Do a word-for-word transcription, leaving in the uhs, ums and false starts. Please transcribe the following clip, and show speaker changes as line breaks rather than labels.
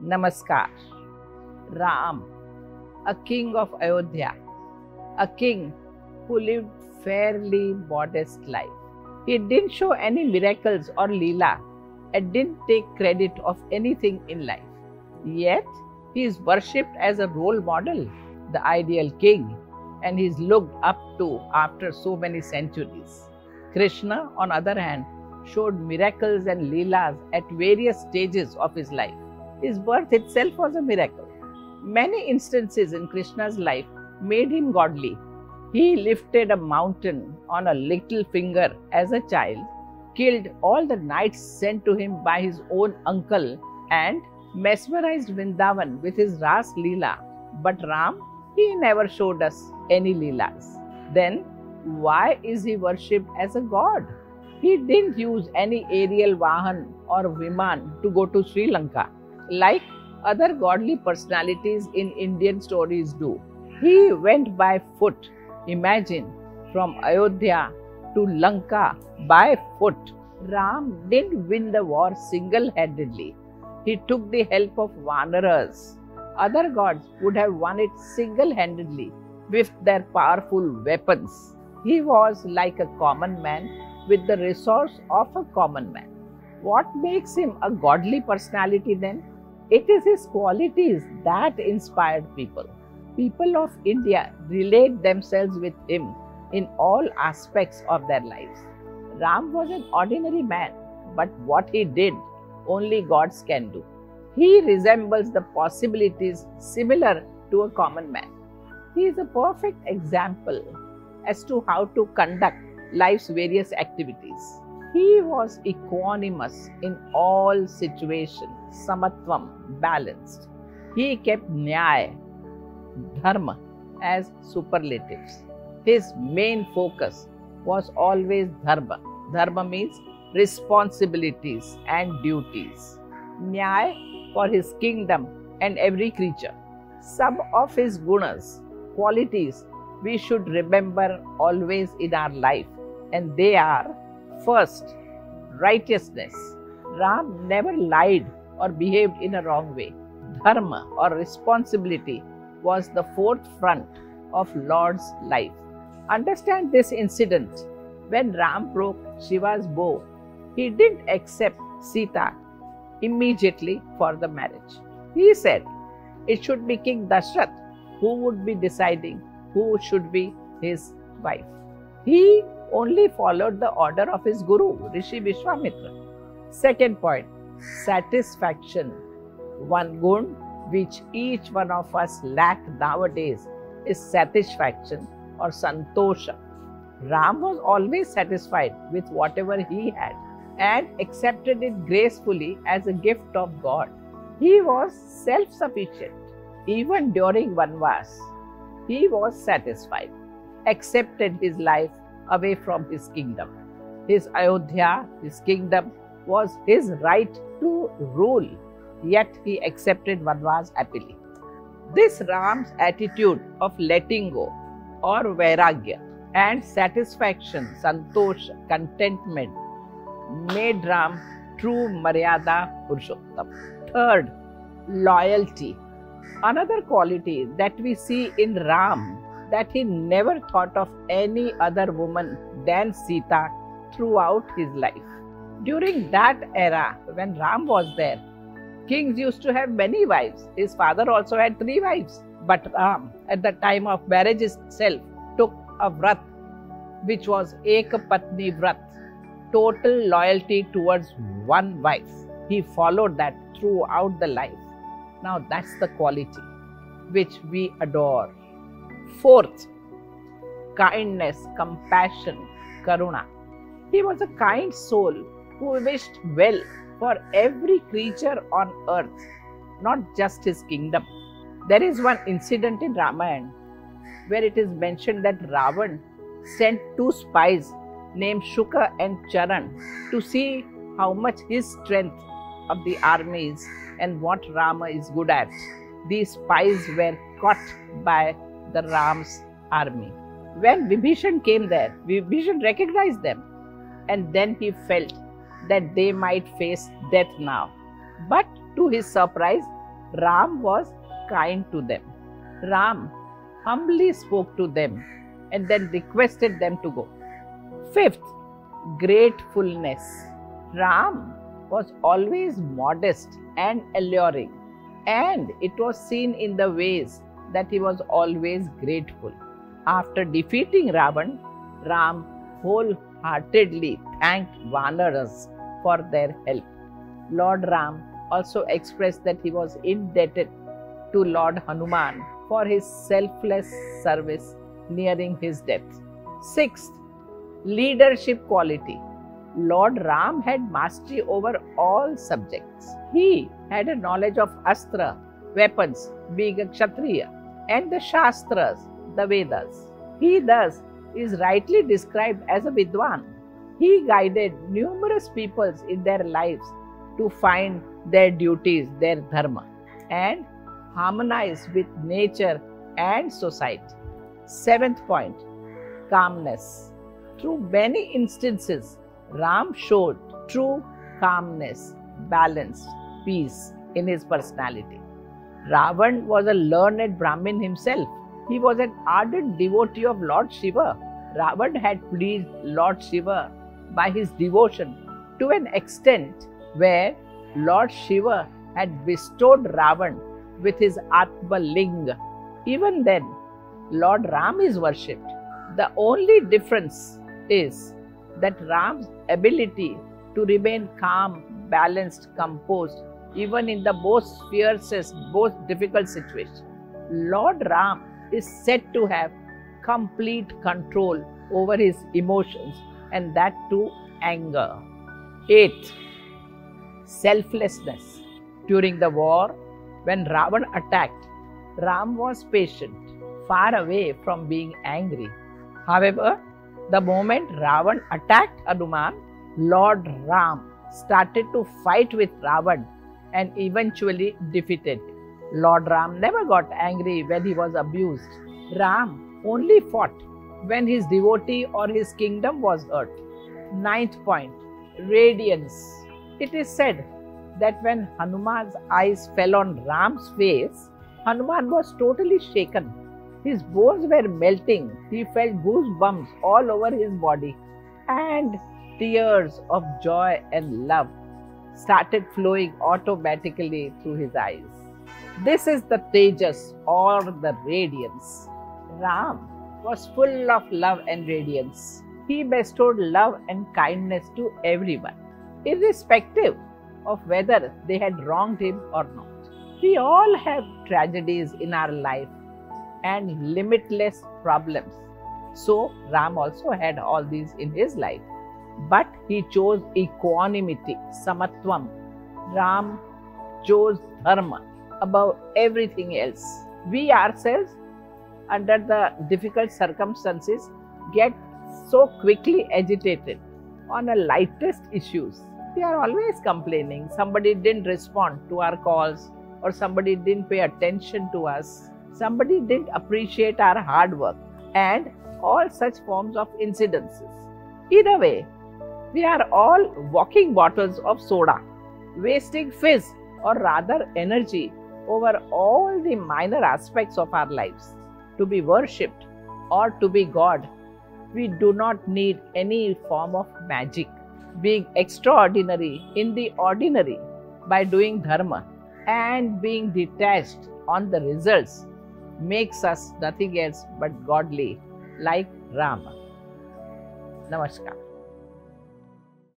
Namaskar. Ram, a king of Ayodhya, a king who lived fairly modest life. He didn't show any miracles or leela and didn't take credit of anything in life. Yet, he is worshipped as a role model, the ideal king, and he is looked up to after so many centuries. Krishna, on the other hand, showed miracles and leelas at various stages of his life. His birth itself was a miracle. Many instances in Krishna's life made him godly. He lifted a mountain on a little finger as a child, killed all the knights sent to him by his own uncle, and mesmerized Vrindavan with his Ras Leela. But Ram, he never showed us any leelas. Then, why is he worshipped as a god? He didn't use any aerial vahan or viman to go to Sri Lanka, like other godly personalities in Indian stories do. He went by foot. Imagine, from Ayodhya to Lanka by foot. Ram didn't win the war single-handedly. He took the help of Vanaras. Other gods would have won it single-handedly with their powerful weapons. He was like a common man with the resource of a common man. What makes him a godly personality then? It is his qualities that inspired people. People of India relate themselves with him in all aspects of their lives. Ram was an ordinary man, but what he did, only gods can do. He resembles the possibilities similar to a common man. He is a perfect example as to how to conduct life's various activities. He was equanimous in all situations, samatvam, balanced. He kept nyaya, dharma as superlatives. His main focus was always dharma. Dharma means responsibilities and duties. Nyaya for his kingdom and every creature. Some of his gunas, qualities, we should remember always in our life, and they are: first, righteousness. Ram never lied or behaved in a wrong way. Dharma or responsibility was the fourth front of Lord's life. Understand this incident. When Ram broke Shiva's bow, he didn't accept Sita immediately for the marriage. He said it should be King Dashrath who would be deciding who should be his wife. He only followed the order of his guru, Rishi Vishwamitra. Second point, satisfaction. One gun which each one of us lack nowadays is satisfaction or santosha. Ram was always satisfied with whatever he had and accepted it gracefully as a gift of God. He was self-sufficient. Even during Vanvas, he was satisfied, accepted his life away from his kingdom. His Ayodhya, his kingdom, was his right to rule, yet he accepted Vanvas happily. This Ram's attitude of letting go or vairagya and satisfaction, santosha, contentment made Ram true Maryada Purushottam. Third, loyalty. Another quality that we see in Ram, that he never thought of any other woman than Sita throughout his life. During that era, when Ram was there, kings used to have many wives. His father also had three wives. But Ram, at the time of marriage itself, took a vrat, which was Ekapatni Vrat, total loyalty towards one wife. He followed that throughout the life. Now that's the quality which we adore. Fourth, kindness, compassion, karuna. He was a kind soul who wished well for every creature on earth, not just his kingdom. There is one incident in Ramayana where it is mentioned that Ravan sent two spies named Shuka and Charan to see how much his strength of the army is and what Rama is good at. These spies were caught by the Ram's army. When Vibhishan came there, Vibhishan recognized them, and then he felt that they might face death now. But to his surprise, Ram was kind to them. Ram humbly spoke to them and then requested them to go. Fifth, gratefulness. Ram was always modest and alluring, and it was seen in the ways that he was always grateful. After defeating Ravan, Ram wholeheartedly thanked Vanaras for their help. Lord Ram also expressed that he was indebted to Lord Hanuman for his selfless service nearing his death. Sixth, leadership quality. Lord Ram had mastery over all subjects. He had a knowledge of Astra, weapons, being a Kshatriya, and the Shastras, the Vedas. He thus is rightly described as a Vidwan. He guided numerous peoples in their lives to find their duties, their dharma, and harmonize with nature and society. Seventh point, calmness. Through many instances, Ram showed true calmness, balance, peace in his personality. Ravan was a learned Brahmin himself. He was an ardent devotee of Lord Shiva. Ravan had pleased Lord Shiva by his devotion to an extent where Lord Shiva had bestowed Ravan with his Atma Linga. Even then, Lord Ram is worshipped. The only difference is that Ram's ability to remain calm, balanced, composed, even in the most fiercest, most difficult situation. Lord Ram is said to have complete control over his emotions, and that too anger. Eighth, selflessness. During the war, when Ravan attacked, Ram was patient, far away from being angry. However, the moment Ravan attacked Hanuman, Lord Ram started to fight with Ravan and eventually defeated him. Lord Ram never got angry when he was abused. Ram only fought when his devotee or his kingdom was hurt. Ninth point, radiance. It is said that when Hanuman's eyes fell on Ram's face, Hanuman was totally shaken. His bones were melting. He felt goosebumps all over his body, and tears of joy and love started flowing automatically through his eyes. This is the Tejas or the radiance. Ram was full of love and radiance. He bestowed love and kindness to everyone, irrespective of whether they had wronged him or not. We all have tragedies in our life and limitless problems. So Ram also had all these in his life. But he chose equanimity, samatvam. Ram chose dharma above everything else. We ourselves, under the difficult circumstances, get so quickly agitated on the lightest issues. We are always complaining. Somebody didn't respond to our calls, or somebody didn't pay attention to us. Somebody didn't appreciate our hard work, and all such forms of incidences. Either way, we are all walking bottles of soda, wasting fizz or rather energy over all the minor aspects of our lives. To be worshipped or to be God, we do not need any form of magic. Being extraordinary in the ordinary by doing dharma and being detached on the results makes us nothing else but godly, like Rama. Namaskar.